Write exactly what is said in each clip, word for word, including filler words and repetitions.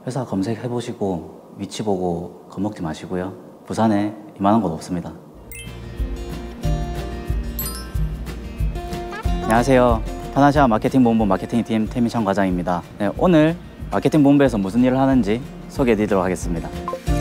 회사 검색해보시고 위치 보고 겁먹지 마시고요. 부산에 이만한 곳 없습니다. 안녕하세요. 파나시아 마케팅 본부 마케팅팀 태민창 과장입니다. 네, 오늘 마케팅 본부에서 무슨 일을 하는지 소개해드리도록 하겠습니다.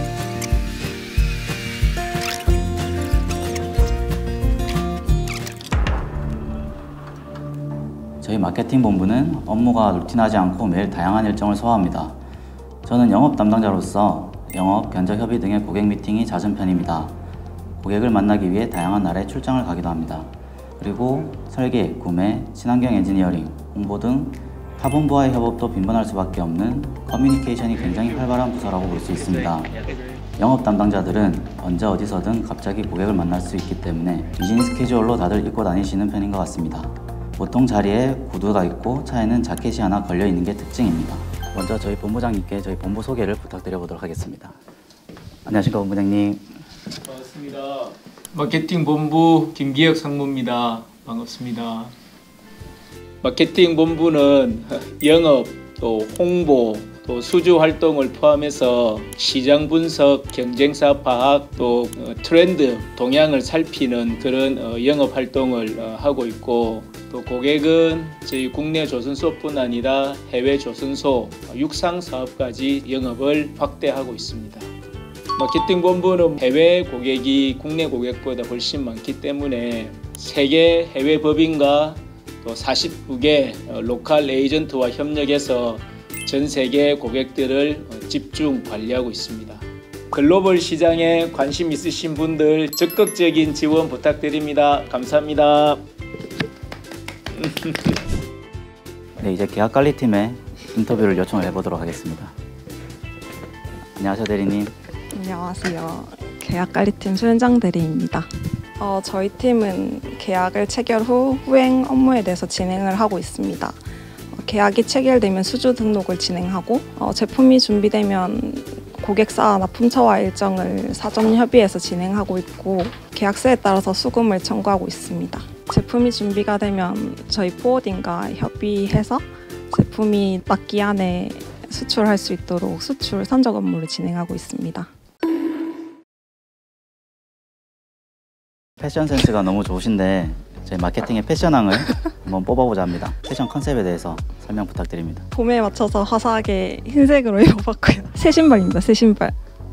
저희 마케팅 본부는 업무가 루틴하지 않고 매일 다양한 일정을 소화합니다. 저는 영업 담당자로서 영업, 견적 협의 등의 고객 미팅이 잦은 편입니다. 고객을 만나기 위해 다양한 나라에 출장을 가기도 합니다. 그리고 설계, 구매, 친환경 엔지니어링, 홍보 등 타 본부와의 협업도 빈번할 수밖에 없는 커뮤니케이션이 굉장히 활발한 부서라고 볼 수 있습니다. 영업 담당자들은 언제 어디서든 갑자기 고객을 만날 수 있기 때문에 비즈니스 캐주얼로 다들 입고 다니시는 편인 것 같습니다. 보통 자리에 구두가 있고 차에는 자켓이 하나 걸려 있는 게 특징입니다. 먼저 저희 본부장님께 저희 본부 소개를 부탁드려 보도록 하겠습니다. 안녕하십니까 본부장님. 반갑습니다. 마케팅 본부 김기혁 상무입니다. 반갑습니다. 마케팅 본부는 영업, 또 홍보, 또 수주 활동을 포함해서 시장 분석, 경쟁사 파악, 또 트렌드, 동향을 살피는 그런 영업 활동을 하고 있고, 또 고객은 저희 국내 조선소뿐 아니라 해외 조선소, 육상 사업까지 영업을 확대하고 있습니다. 마케팅 본부는 해외 고객이 국내 고객보다 훨씬 많기 때문에 세계 해외 법인과 또 사십구 개 로컬 에이전트와 협력해서 전 세계 고객들을 집중 관리하고 있습니다. 글로벌 시장에 관심 있으신 분들 적극적인 지원 부탁드립니다. 감사합니다. 네, 이제 계약관리팀의 인터뷰를 요청을 해보도록 하겠습니다. 안녕하세요 대리님. 안녕하세요. 계약관리팀 소현정 대리입니다. 어, 저희 팀은 계약을 체결 후 후행 업무에 대해서 진행을 하고 있습니다. 어, 계약이 체결되면 수주 등록을 진행하고 어, 제품이 준비되면 고객사 납품처와 일정을 사전 협의해서 진행하고 있고 계약서에 따라서 수금을 청구하고 있습니다. 제품이 준비가 되면 저희 포워딩과 협의해서 제품이 맞기 안에 수출할 수 있도록 수출 선적 업무를 진행하고 있습니다. 패션 센스가 너무 좋으신데 저희 마케팅의 패션왕을 한번 뽑아보자 합니다. 패션 컨셉에 대해서 설명 부탁드립니다. 봄에 맞춰서 화사하게 흰색으로 입어봤고요. 새 신발입니다. 새 신발.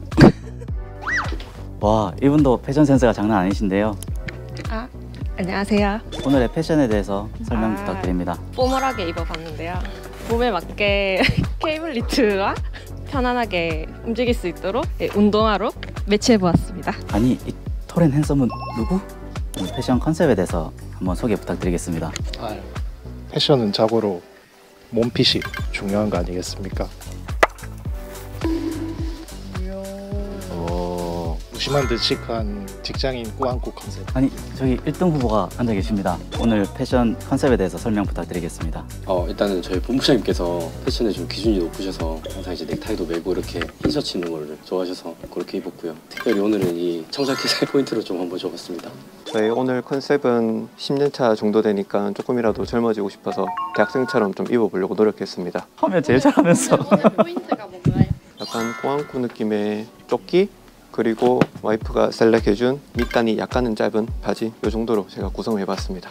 와, 이분도 패션 센스가 장난 아니신데요. 아, 안녕하세요. 오늘의 패션에 대해서 설명 아, 부탁드립니다. 포멀하게 입어봤는데요. 봄에 맞게 케이블 니트와 편안하게 움직일 수 있도록 운동화로 매치해보았습니다. 아니, 이 톨 앤 핸섬은 누구? 패션 컨셉에 대해서 한번 소개 부탁드리겠습니다. 아, 패션은 자고로 몸핏이 중요한 거 아니겠습니까? 오, 무심한 듯 시크한 직장인 꾸안꾸 컨셉. 아니, 저기 일 등 후보가 앉아 계십니다. 오늘 패션 컨셉에 대해서 설명 부탁드리겠습니다. 어, 일단은 저희 본부장님께서 패션에 좀 기준이 높으셔서 항상 이제 넥타이도 매고 이렇게 흰셔츠 입는 거를 좋아하셔서 그렇게 입었고요. 특별히 오늘은 이 청자켓의 포인트로 좀 한번 줘봤습니다. 저희 오늘 컨셉은 십 년 차 정도 되니까 조금이라도 젊어지고 싶어서 대학생처럼 좀 입어보려고 노력했습니다. 하면 제일 잘하면서. 오늘 포인트가 뭔가요? 약간 꾸안꾸 느낌의 조끼, 그리고 와이프가 셀렉해준 밑단이 약간은 짧은 바지, 이 정도로 제가 구성을 해봤습니다.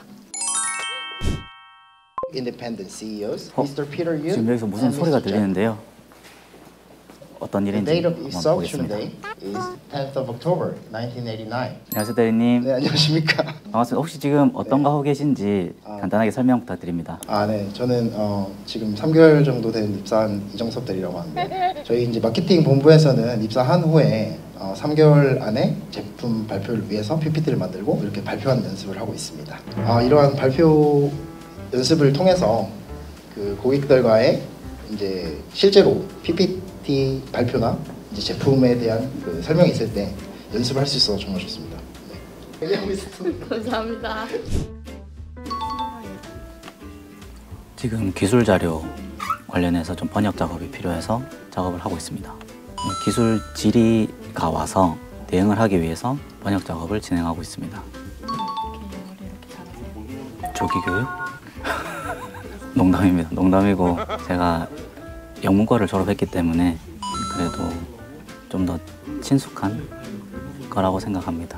Independent 씨이오s, 어? 미스터 Peter Yoon 지금 여기서 무슨 and 소리가 미스터 들리는데요. 어떤 The 일인지 date of 한번 inception 보겠습니다. day is tenth of October nineteen eighty-nine. 안녕하세요 대리님. 네, 안녕하십니까? 반갑습니다. 혹시 지금 어떤 네. 거 하고 계신지 아. 간단하게 설명 부탁드립니다. 아, 네. 저는 어, 지금 삼 개월 정도 된 입사한 이정섭 대리라고 하는데 저희 이제 마케팅 본부에서는 입사한 후에 어, 삼 개월 안에 제품 발표를 위해서 피피티를 만들고 이렇게 발표하는 연습을 하고 있습니다. 어, 이러한 발표 연습을 통해서 그 고객들과의 이제 실제로 피피티 발표나 이제 제품에 대한 그 설명이 있을 때 연습을 할 수 있어서 정말 좋습니다. 네. 얘기하고 있습니다. 감사합니다. 지금 기술 자료 관련해서 좀 번역 작업이 필요해서 작업을 하고 있습니다. 기술 질의가 와서 대응을 하기 위해서 번역 작업을 진행하고 있습니다. 조기 교육? 농담입니다. 농담이고 제가 영문과를 졸업했기 때문에 그래도 좀 더 친숙한 거라고 생각합니다.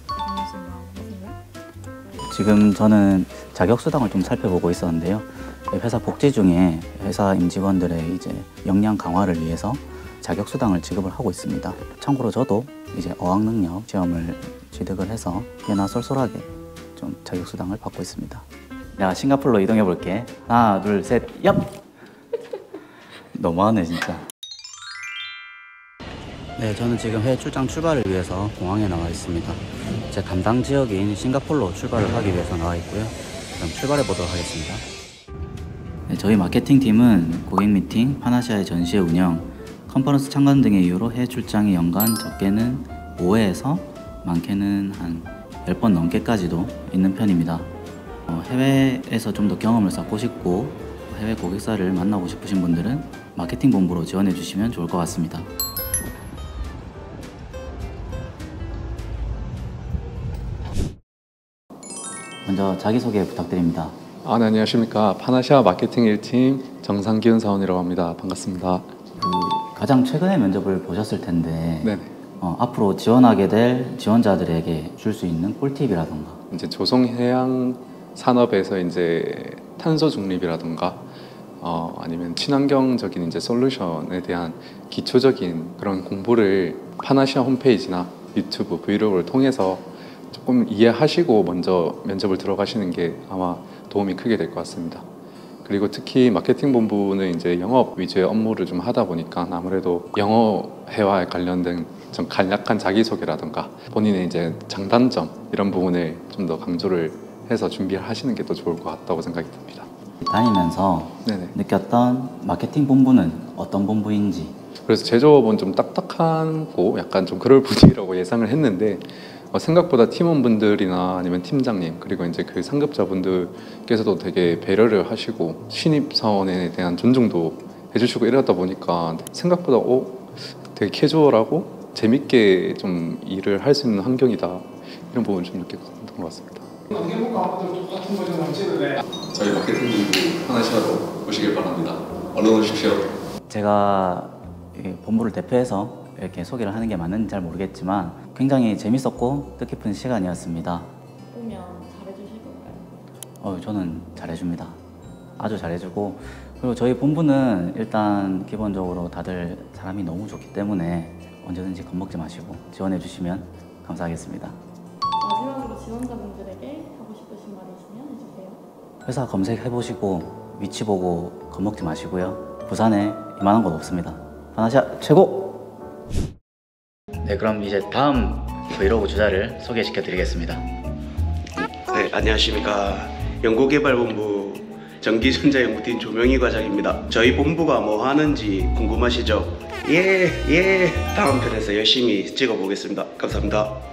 지금 저는 자격수당을 좀 살펴보고 있었는데요. 회사 복지 중에 회사 임직원들의 이제 역량 강화를 위해서 자격수당을 지급을 하고 있습니다. 참고로 저도 이제 어학능력 시험을 취득을 해서 꽤나 쏠쏠하게 좀 자격수당을 받고 있습니다. 내가 싱가포르로 이동해 볼게. 하나, 둘, 셋, 얍! 너무하네 진짜. 네, 저는 지금 해외 출장 출발을 위해서 공항에 나와 있습니다. 제 담당 지역인 싱가포르로 출발을 하기 위해서 나와 있고요. 그럼 출발해 보도록 하겠습니다. 네, 저희 마케팅팀은 고객 미팅, 파나시아의 전시회 운영, 컨퍼런스 참관 등의 이유로 해외 출장이 연간 적게는 오 회에서 많게는 한 십 번 넘게까지도 있는 편입니다. 어, 해외에서 좀 더 경험을 쌓고 싶고 해외 고객사를 만나고 싶으신 분들은 마케팅 본부로 지원해 주시면 좋을 것 같습니다. 먼저 자기소개 부탁드립니다. 아, 네, 안녕하십니까. 파나시아 마케팅 일 팀 정상기훈 사원이라고 합니다. 반갑습니다. 그 가장 최근에 면접을 보셨을 텐데 네네. 어, 앞으로 지원하게 될 지원자들에게 줄 수 있는 꿀팁이라던가 이제 조성해양 산업에서 이제 탄소 중립이라던가 어, 아니면 친환경적인 이제 솔루션에 대한 기초적인 그런 공부를 파나시아 홈페이지나 유튜브 브이로그를 통해서 조금 이해하시고 먼저 면접을 들어가시는 게 아마 도움이 크게 될 것 같습니다. 그리고 특히 마케팅 본부는 이제 영업 위주의 업무를 좀 하다 보니까 아무래도 영어회화에 관련된 좀 간략한 자기소개라든가 본인의 이제 장단점 이런 부분을 좀 더 강조를 해서 준비를 하시는 게 더 좋을 것 같다고 생각이 듭니다. 다니면서 네네. 느꼈던 마케팅 본부는 어떤 본부인지. 그래서 제조업은 좀 딱딱하고 약간 좀 그럴 분위기라고 예상을 했는데 어, 생각보다 팀원분들이나 아니면 팀장님 그리고 이제 그 상급자분들께서도 되게 배려를 하시고 신입 사원에 대한 존중도 해주시고 이러다 보니까 생각보다 어, 되게 캐주얼하고 재밌게 좀 일을 할 수 있는 환경이다 이런 부분을 좀 느꼈던 것 같습니다. 저희 마케팅 본부 파나시아로 오시길 바랍니다. 얼른 오십시오. 제가 이 본부를 대표해서 이렇게 소개를 하는 게 맞는지 잘 모르겠지만 굉장히 재밌었고 뜻깊은 시간이었습니다. 오면 잘해주실 건가요? 어, 저는 잘해줍니다. 아주 잘해주고 그리고 저희 본부는 일단 기본적으로 다들 사람이 너무 좋기 때문에 언제든지 겁먹지 마시고 지원해 주시면 감사하겠습니다. 마지막으로 지원자분들에게 하고 싶으신 말이 있으면 해주세요. 회사 검색해보시고 위치 보고 겁먹지 마시고요. 부산에 이만한 곳 없습니다. 파나시아 최고! 네, 그럼 이제 다음 브이로그 주자를 소개시켜 드리겠습니다. 네, 안녕하십니까. 연구개발본부 전기전자연구팀 조명희 과장입니다. 저희 본부가 뭐 하는지 궁금하시죠? 예, 예. 다음 편에서 열심히 찍어보겠습니다. 감사합니다.